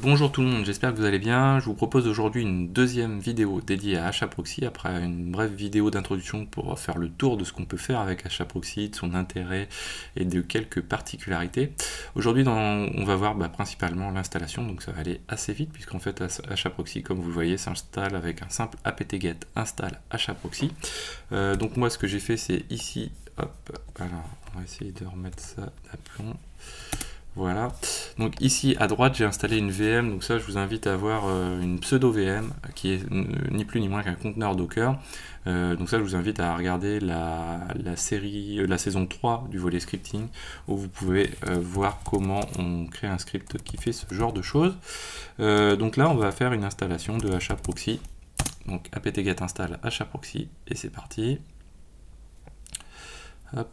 Bonjour tout le monde, j'espère que vous allez bien. Je vous propose aujourd'hui une deuxième vidéo dédiée à HAProxy après une brève vidéo d'introduction pour faire le tour de ce qu'on peut faire avec HAProxy, de son intérêt et de quelques particularités. Aujourd'hui on va voir principalement l'installation, donc ça va aller assez vite puisqu'en fait HAProxy, comme vous le voyez, s'installe avec un simple apt-get install HAProxy. Donc moi ce que j'ai fait c'est ici, hop, alors on va essayer de remettre ça d'aplomb. Voilà, donc ici à droite j'ai installé une VM, donc ça je vous invite à voir une pseudo VM qui est ni plus ni moins qu'un conteneur Docker. Donc ça je vous invite à regarder la saison 3 du volet scripting où vous pouvez voir comment on crée un script qui fait ce genre de choses. Donc là on va faire une installation de HAProxy, donc apt-get install HAProxy et c'est parti. Hop,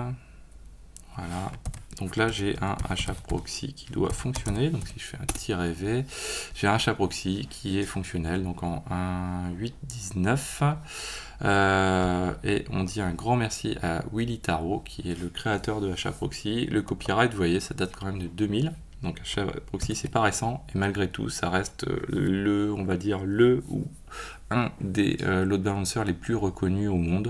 voilà. Donc là j'ai un HAProxy qui doit fonctionner, donc si je fais un -v, j'ai un HAProxy qui est fonctionnel, donc en 1.8.19, et on dit un grand merci à Willy Tarot qui est le créateur de HAProxy. Le copyright, vous voyez, ça date quand même de 2000, donc HAProxy c'est pas récent, et malgré tout ça reste on va dire ou un des load balancers les plus reconnus au monde.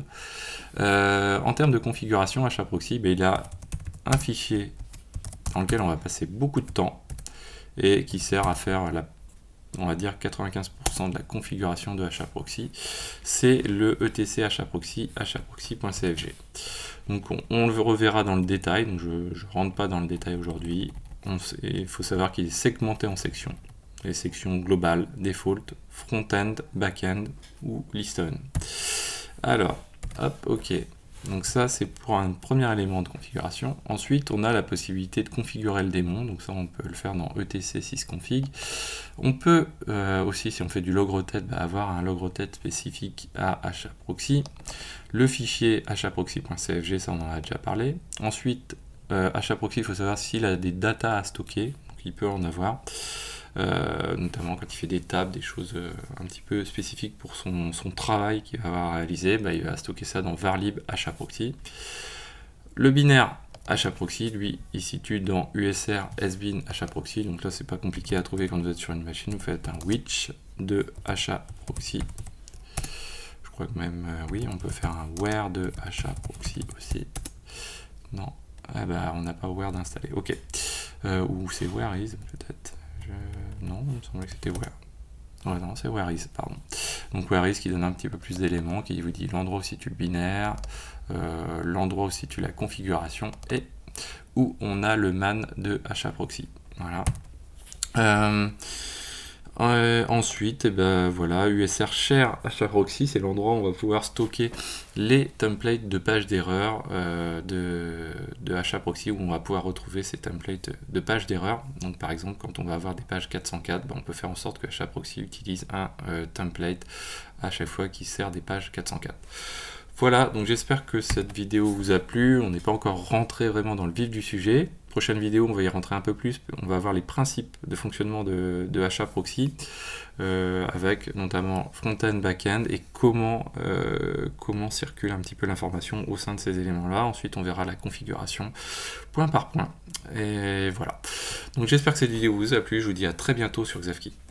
En termes de configuration, HAProxy, il a un fichier dans lequel on va passer beaucoup de temps et qui sert à faire on va dire 95% de la configuration de HAProxy, c'est le etc HAProxy, HAProxy.cfg. Donc on le reverra dans le détail, donc je ne rentre pas dans le détail aujourd'hui. Il faut savoir qu'il est segmenté en sections. Les sections globales, default, front-end, back-end ou listen. Alors, hop, ok. Donc ça c'est pour un premier élément de configuration. Ensuite on a la possibilité de configurer le démon, donc ça on peut le faire dans etc sysconfig. On peut aussi, si on fait du logrotate, avoir un logrotate spécifique à HAProxy. Le fichier HAProxy.cfg, ça on en a déjà parlé. Ensuite HAProxy, il faut savoir s'il a des datas à stocker, donc il peut en avoir. Notamment quand il fait des tables, des choses un petit peu spécifiques pour son travail qu'il va avoir réalisé, il va stocker ça dans varlib HAProxy. Le binaire HAProxy, lui, il se situe dans usr sbin HAProxy, donc là c'est pas compliqué à trouver quand vous êtes sur une machine, vous faites un which de HAProxy. Je crois que même, oui, on peut faire un where de HAProxy aussi. Non, on n'a pas where d'installer, ok. Ou c'est where is peut-être. Non, il me semblait que c'était where. Ouais, non, c'est where is, pardon. Donc where is qui donne un petit peu plus d'éléments, qui vous dit l'endroit où se situe le binaire, l'endroit où se situe la configuration, et où on a le man de HAProxy. Voilà. Ensuite, voilà, usr share HAProxy, c'est l'endroit où on va pouvoir stocker les templates de pages d'erreur de HAProxy, où on va pouvoir retrouver ces templates de pages d'erreur. Donc par exemple, quand on va avoir des pages 404, on peut faire en sorte que HAProxy utilise un template à chaque fois qui sert des pages 404. Voilà, donc j'espère que cette vidéo vous a plu. On n'est pas encore rentré vraiment dans le vif du sujet. Prochaine vidéo, on va y rentrer un peu plus. On va voir les principes de fonctionnement de HAProxy, avec notamment front-end, back-end, et comment circule un petit peu l'information au sein de ces éléments-là. Ensuite, on verra la configuration point par point. Et voilà. Donc j'espère que cette vidéo vous a plu. Je vous dis à très bientôt sur Xavki.